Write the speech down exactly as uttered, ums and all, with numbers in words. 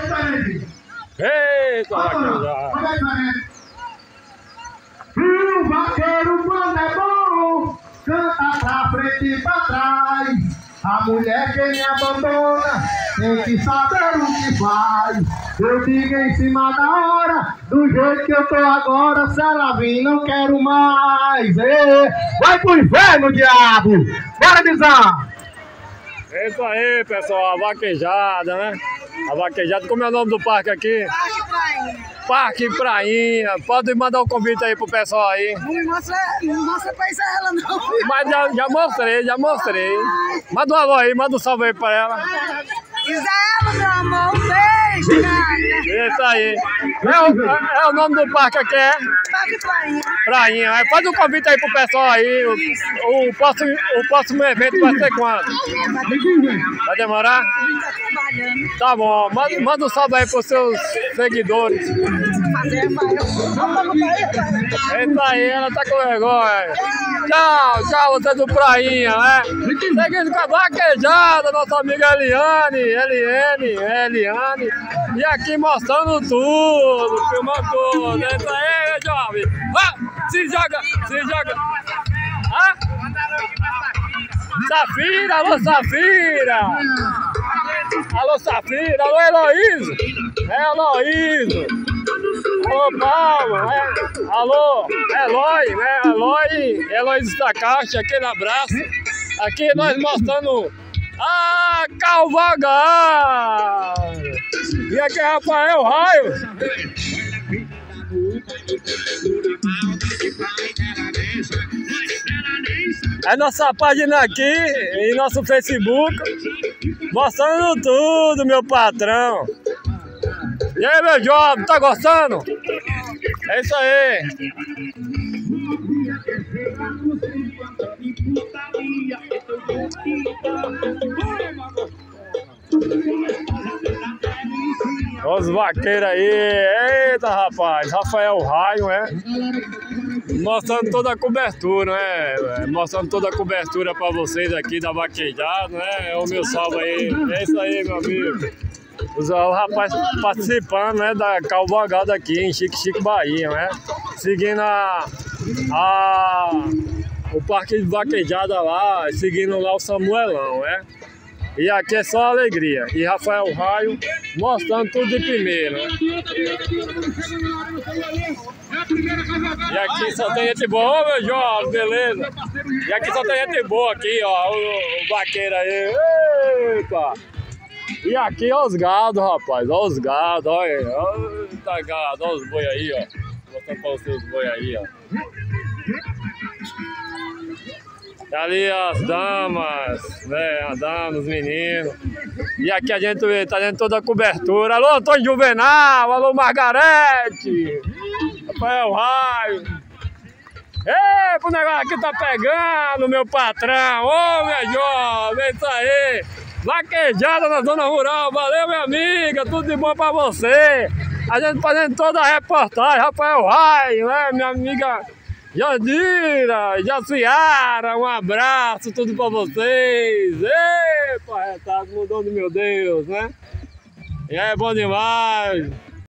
Eita, vaquejada. O vaqueiro quando é bom, canta pra frente e pra trás. A mulher que me abandona tem que saber o que faz. Eu digo em cima da hora, do jeito que eu tô agora. Se ela vir, não quero mais. Ê, vai pro inferno, diabo! Bora, Bizarro! É isso aí, pessoal, a vaquejada, né? A vaquejada, como é o nome do parque aqui? Parque Prainha. Parque Prainha. Pode mandar um convite aí pro pessoal aí. Não me mostra, não mostra pra Isabela, não. Mas já, já mostrei, já mostrei. Manda um alô aí, manda um salve aí pra ela. Isabela, meu amor, um beijo, cara. Isso aí. É o, é o nome do parque aqui, é? Parque Prainha. Prainha. Aí faz um convite aí pro pessoal aí. O, o, próximo, o próximo evento vai ser quando? Vai demorar? Tá trabalhando. Tá bom. Manda, manda um salve aí pros seus seguidores. Fazer, É isso aí, ela tá com vergonha. Tchau, tchau, você do Prainha, né? Seguindo com a vaquejada, nossa amiga Eliane, Eliane, Eliane. E aqui mostrando tudo, filmando tudo. É isso aí, jovem. Ah, se joga, se joga. Ah? Safira, alô Safira. Alô Safira, alô Heloísa. É Heloísa. Alô Paulo, é. Alô Eloy, né? Eloy, Heloísa da Caixa, aquele abraço. Aqui nós mostrando a cavalgada. E aqui é Rafael Raio. É nossa página aqui, em nosso Facebook, mostrando tudo, meu patrão. E aí, meu jovem, tá gostando? É isso aí. Os vaqueiros aí, eita rapaz, Rafael Raio, é? Mostrando toda a cobertura, né? Mostrando toda a cobertura pra vocês aqui da vaquejada, né? É o meu salve aí, é isso aí, meu amigo. O rapaz participando, né, da cavalgada aqui em Chique Chique, Bahia, né? Seguindo a, a, o parque de vaquejada lá, seguindo lá o Samuelão, né? E aqui é só alegria. E Rafael Raio mostrando tudo de primeiro, né? E aqui só tem gente boa, ô, meu Jorge, beleza? E aqui só tem gente boa aqui, ó, o, o vaqueiro aí. Eita! E aqui ó os gados, rapaz, ó os gados, olha, olha gado, ó os boi aí, ó. Mostrando pra vocês os boi aí, ó. E ali as damas, né, as damas, os meninos. E aqui a gente tá dentro toda a cobertura. Alô, Antônio Juvenal, alô, Margarete, Rafael Raio. Ei, o negócio aqui tá pegando, meu patrão, ô, minha jovem, é isso aí. Vaquejada na zona rural, valeu minha amiga, tudo de bom pra você. A gente fazendo toda a reportagem, Rafael Raio, né, minha amiga Jandira, Jaciara, um abraço, tudo pra vocês. Epa, retado, mudou de meu Deus, né? E é bom demais.